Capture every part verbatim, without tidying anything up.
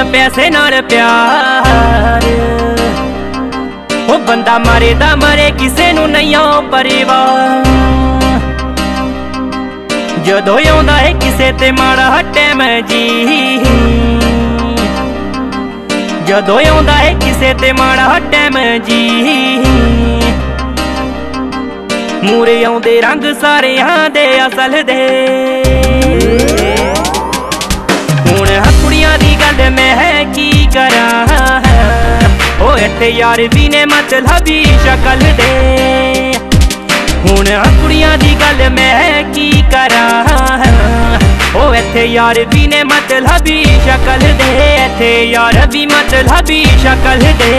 पैसे नाल प्यार। ओ बंदा मरे दा मरे किसे नू नहीं आ परिवार। जदों आउंदा है किसे ते माड़ा टैम जी, जदों आउंदा है किसे ते माड़ा टैम जी। मूरे आउंदे रंग सारियां दे असल दे। हुण कुड़ियां दी गल मैं की करां, ओ इत्थे यार भी ने मतलबी शक्ल दे। हुण कुड़ियां दी गल मैं की करां, ओ इत्थे यार भी ने मतलबी शक्ल दे। इत्थे यार भी मतलबी शक्ल दे।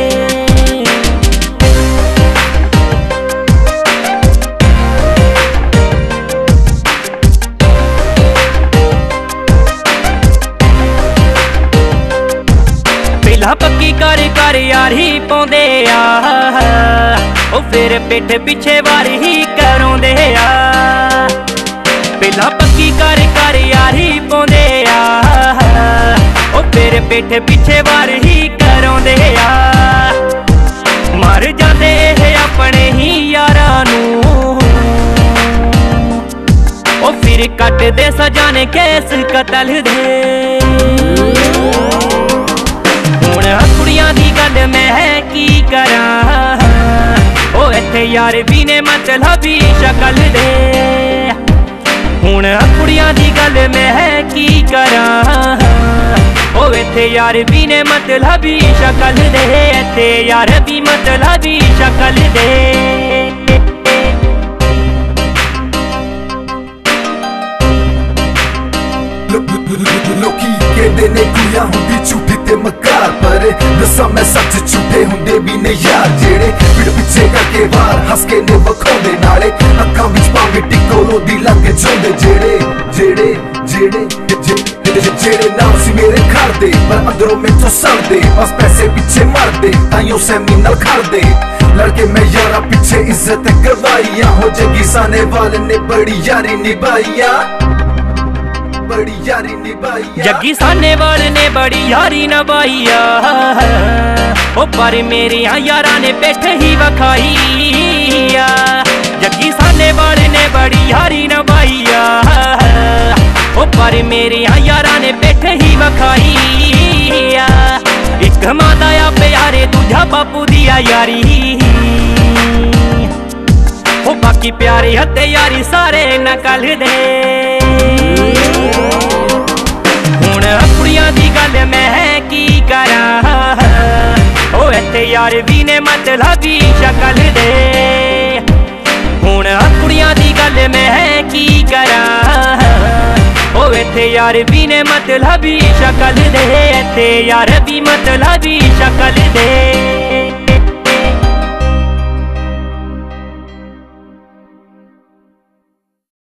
पक्की कर कर यारी पाउंदे आ, ओ फिर पिठ पिछे वार ही करोंदे आ। पहला पक्की कर कर यारी पाउंदे आ, ओ फिर पिठ पिछे वार ही करोंदे आ। मर जांदे अपने ही यारां नूं, ओ फिर कट दे सजाने केस कतल दे। कुड़ियां दी गल मैं की करां, ओ इत्थे यार भी ने मतलबी शक्ल दे। हुण कुड़ियां दी गल मैं की करां, ओ इत्थे यार भी ने मतलबी शक्ल दे। इत्थे यार भी मतलबी शक्ल दे। लोकी कहते ने कुड़ियां हुंदी झूठी ते मकार, पर दसा मैं सच झूठे हुंदे भी ने यार। जेड़े पिड़ पिछे करके वार हस के ने वखाउंदे, नाले अखां विच भावे टिकोलों दी लग जाउंदे। जेड़े जेड़े जेड़े जेड़े नाम सी मेरे घर दे, पर अंदरों मैनू सड़दे। बस पैसे पिछे मरदे ताइयों सैमी नाल खड़दे। लड़के मैं यारा पिछे इज्जत करवाइया, हो जगी साने वाले ने बड़ी यारी निभाइया, बड़ी यारी निभाइया। जग्गी साने वाले ने बड़ी यारी निभाइया, ओ पर मेरे यारा ने पिठ ही वखाइया। जग्गी साने वाले ने बड़ी यारी निभाइया, ओ पर मेरे यारा ने पिठ ही वखाइया। एक मां दा प्यारे दूजा बापू दिया यारी, ओ बाकी प्यारे हते यारी सारे नकल दे। हुण कुड़ियां दी गल मैं की करां, ओ इत्थे यार भी ने मतलबी शक्ल दे। हुण कुड़ियां दी गल मैं की करां, ओ इत्थे यार भी ने मतलबी शक्ल दे। इत्थे यार भी मतलबी शक्ल दे।